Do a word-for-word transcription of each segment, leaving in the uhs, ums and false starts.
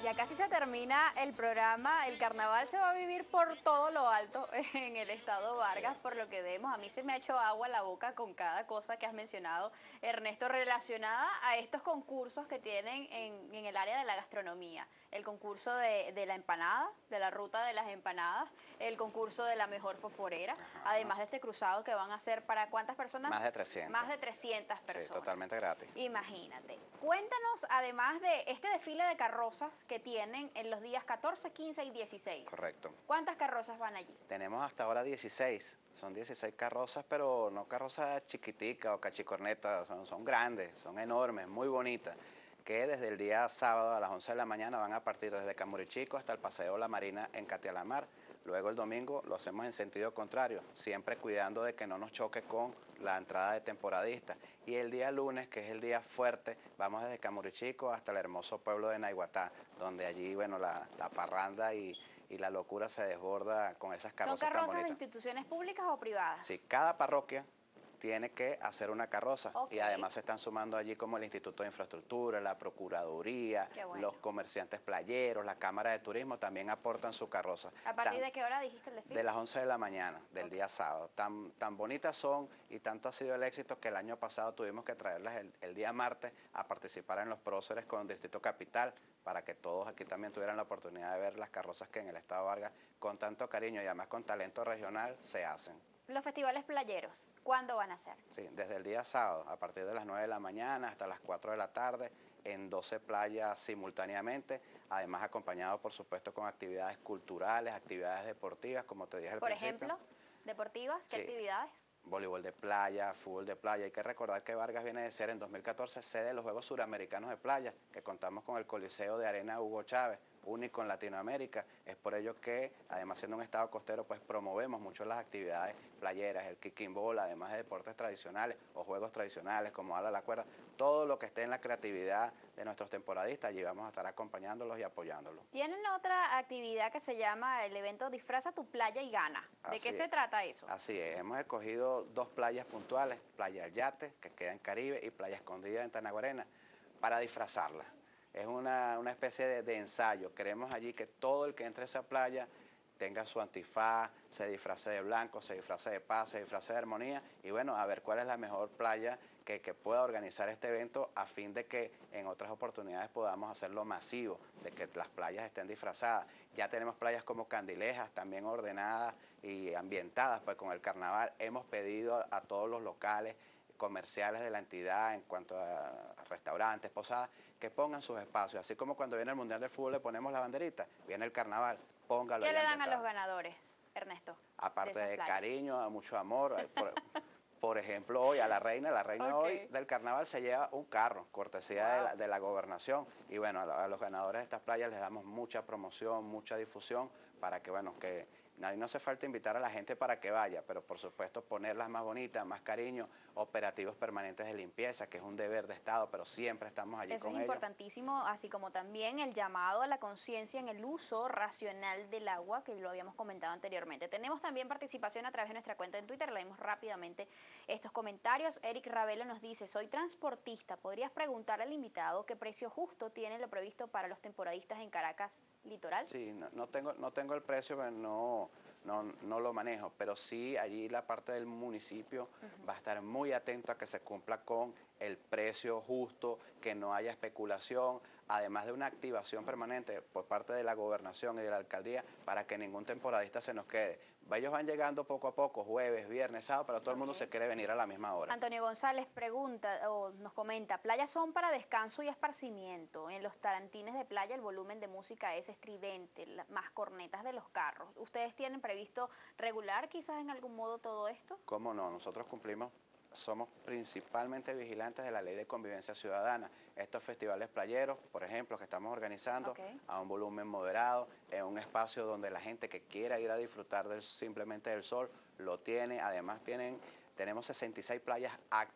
Ya casi se termina el programa, el carnaval se va a vivir por todo lo alto en el estado Vargas, por lo que vemos. A mí se me ha hecho agua la boca con cada cosa que has mencionado, Ernesto, relacionada a estos concursos que tienen en, en el área de la gastronomía. El concurso de, de la empanada, de la ruta de las empanadas, el concurso de la mejor foforera, Ajá. además de este cruzado que van a hacer para ¿cuántas personas? Más de trescientas. Más de trescientas personas. Sí, totalmente gratis. Imagínate. Cuéntanos, además de este desfile de carrozas que tienen en los días catorce, quince y dieciséis. Correcto. ¿Cuántas carrozas van allí? Tenemos hasta ahora dieciséis. Son dieciséis carrozas, pero no carrozas chiquiticas o cachicornetas, son, son grandes, son enormes, muy bonitas, que desde el día sábado a las once de la mañana van a partir desde Camurichico hasta el Paseo La Marina en Catialamar. Luego el domingo lo hacemos en sentido contrario, siempre cuidando de que no nos choque con la entrada de temporadistas. Y el día lunes, que es el día fuerte, vamos desde Camurichico hasta el hermoso pueblo de Naiguatá, donde allí, bueno, la, la parranda y, y la locura se desborda con esas carrozas tan bonitas. ¿Son carrozas de instituciones públicas o privadas? Sí, cada parroquia tiene que hacer una carroza. Okay. Y además se están sumando allí como el Instituto de Infraestructura, la Procuraduría, bueno. los comerciantes playeros, la Cámara de Turismo también aportan su carroza. ¿A partir tan, de qué hora dijiste el desfile? De las once de la mañana del okay. día sábado. Tan, tan bonitas son y tanto ha sido el éxito que el año pasado tuvimos que traerlas el, el día martes a participar en los próceres con el Distrito Capital para que todos aquí también tuvieran la oportunidad de ver las carrozas que en el Estado Vargas con tanto cariño y además con talento regional se hacen. Los festivales playeros, ¿cuándo van a ser? Sí, desde el día sábado, a partir de las nueve de la mañana hasta las cuatro de la tarde, en doce playas simultáneamente, además acompañado, por supuesto, con actividades culturales, actividades deportivas, como te dije al Por principio. Por ejemplo, deportivas, ¿qué sí. actividades? Voleibol de playa, fútbol de playa. Hay que recordar que Vargas viene de ser en dos mil catorce sede de los Juegos Suramericanos de Playa, que contamos con el Coliseo de Arena Hugo Chávez, único en Latinoamérica. Es por ello que, además siendo un estado costero, pues promovemos mucho las actividades playeras, el kicking ball, además de deportes tradicionales o juegos tradicionales como ala la cuerda, todo lo que esté en la creatividad de nuestros temporadistas, allí vamos a estar acompañándolos y apoyándolos. Tienen otra actividad que se llama el evento Disfraza tu playa y gana. ¿De Así qué es. se trata eso? Así es, hemos escogido dos playas puntuales, Playa El Yate, que queda en Caribe, y Playa Escondida en Tanaguarena, para disfrazarla. Es una, una especie de, de ensayo. Queremos allí que todo el que entre a esa playa tenga su antifaz, se disfrace de blanco, se disfrace de paz, se disfrace de armonía, y bueno, a ver cuál es la mejor playa que, que pueda organizar este evento a fin de que en otras oportunidades podamos hacerlo masivo, de que las playas estén disfrazadas. Ya tenemos playas como Candilejas, también ordenadas y ambientadas pues con el carnaval. Hemos pedido a, a todos los locales comerciales de la entidad en cuanto a restaurantes, posadas, que pongan sus espacios, así como cuando viene el Mundial de Fútbol le ponemos la banderita, viene el carnaval, póngalo. ¿Qué le dan a los ganadores, Ernesto? Aparte de, de cariño, mucho amor, por, por ejemplo, hoy a la reina, la reina okay. hoy del carnaval se lleva un carro, cortesía wow. de, la, de la gobernación, y bueno, a, a los ganadores de estas playas les damos mucha promoción, mucha difusión, para que, bueno, que no, no hace falta invitar a la gente para que vaya, pero por supuesto ponerlas más bonitas, más cariño, operativos permanentes de limpieza, que es un deber de Estado, pero siempre estamos allí Eso con es ellos. Importantísimo, así como también el llamado a la conciencia en el uso racional del agua, que lo habíamos comentado anteriormente. Tenemos también participación a través de nuestra cuenta en Twitter, leemos rápidamente estos comentarios. Eric Ravelo nos dice, soy transportista, ¿podrías preguntar al invitado qué precio justo tiene lo previsto para los temporadistas en Caracas Litoral? Sí, no, no, tengo, no tengo el precio, pero no... No, no lo manejo, pero sí allí la parte del municipio uh-huh. va a estar muy atento a que se cumpla con el precio justo, que no haya especulación, además de una activación permanente por parte de la gobernación y de la alcaldía para que ningún temporadista se nos quede. Ellos van llegando poco a poco, jueves, viernes, sábado, pero todo okay. el mundo se quiere venir a la misma hora. Antonio González pregunta o nos comenta, playas son para descanso y esparcimiento. En los tarantines de playa el volumen de música es estridente, más cornetas de los carros. ¿Ustedes tienen previsto regular quizás en algún modo todo esto? ¿Cómo no? Nosotros cumplimos, somos principalmente vigilantes de la Ley de Convivencia Ciudadana. Estos festivales playeros, por ejemplo, que estamos organizando okay. a un volumen moderado, en un espacio donde la gente que quiera ir a disfrutar del, simplemente del sol, lo tiene. Además tienen, tenemos sesenta y seis playas aptas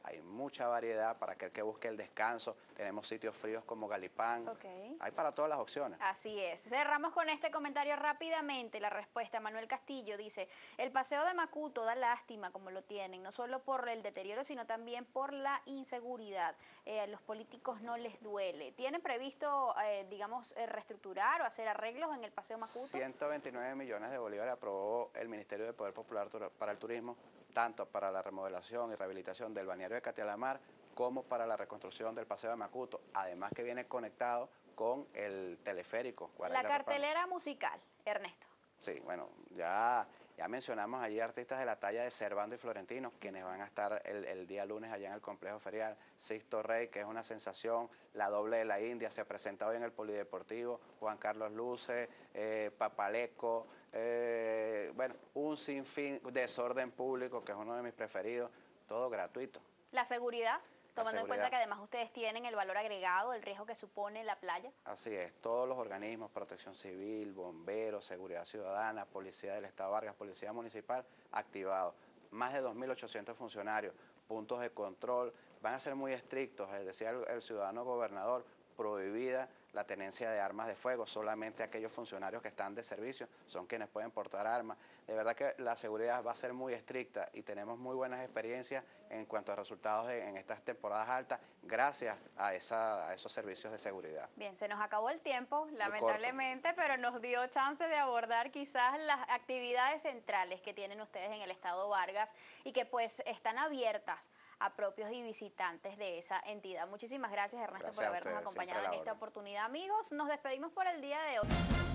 hay mucha variedad para aquel que busque el descanso. Tenemos sitios fríos como Galipán, Okay. hay para todas las opciones. Así es. Cerramos con este comentario rápidamente. La respuesta, Manuel Castillo dice, el paseo de Macuto da lástima como lo tienen, no solo por el deterioro, sino también por la inseguridad. Eh, a los políticos no les duele. ¿Tienen previsto, eh, digamos, eh, reestructurar o hacer arreglos en el paseo Macuto? ciento veintinueve millones de bolívares aprobó el Ministerio de Poder Popular para el Turismo, tanto para la remodelación y rehabilitación del balneario de Catialamar como para la reconstrucción del paseo de Macuto, además que viene conectado con el teleférico. La cartelera musical, Ernesto. Sí, bueno, ya, ya mencionamos allí artistas de la talla de Servando y Florentino, quienes van a estar el, el día lunes allá en el complejo ferial. Sixto Rey, que es una sensación, La Doble de la India, se presenta hoy en el Polideportivo, Juan Carlos Luce, eh, Papaleco, eh, bueno, un sinfín, Desorden Público, que es uno de mis preferidos, todo gratuito. La seguridad. Tomando seguridad. en cuenta que además ustedes tienen el valor agregado, el riesgo que supone la playa. Así es, todos los organismos, Protección Civil, Bomberos, Seguridad Ciudadana, Policía del Estado Vargas, Policía Municipal, activados. Más de dos mil ochocientos funcionarios, puntos de control, van a ser muy estrictos, es decir, el, el ciudadano gobernador, prohibida la tenencia de armas de fuego, solamente aquellos funcionarios que están de servicio son quienes pueden portar armas. De verdad que la seguridad va a ser muy estricta y tenemos muy buenas experiencias en cuanto a resultados de, en estas temporadas altas, gracias a, esa, a esos servicios de seguridad. Bien, se nos acabó el tiempo, lamentablemente, pero nos dio chance de abordar quizás las actividades centrales que tienen ustedes en el Estado Vargas y que pues están abiertas a propios y visitantes de esa entidad. Muchísimas gracias, Ernesto, Gracias por habernos ustedes, acompañado en esta orden. oportunidad. Amigos, nos despedimos por el día de hoy.